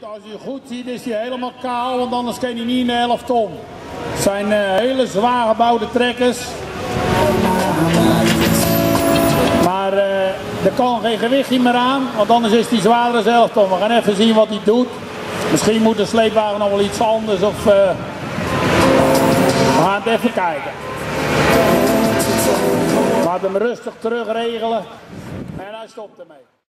Zoals u goed ziet is hij helemaal kaal, want anders kan hij niet in de 11 ton. Het zijn hele zwaar gebouwde trekkers. Maar er kan geen gewichtje meer aan, want anders is hij zwaarder dan 11 ton. We gaan even zien wat hij doet. Misschien moet de sleepwagen nog wel iets anders of we gaan het even kijken. Laat hem rustig terugregelen en hij stopt ermee.